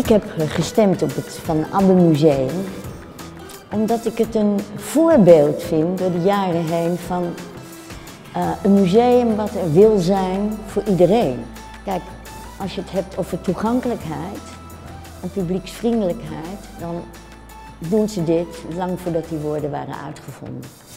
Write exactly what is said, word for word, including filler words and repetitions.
heb gestemd op het Van Abbe Museum omdat ik het een voorbeeld vind door de jaren heen van uh, een museum wat er wil zijn voor iedereen. Kijk, als je het hebt over toegankelijkheid en publieksvriendelijkheid, dan doen ze dit lang voordat die woorden waren uitgevonden.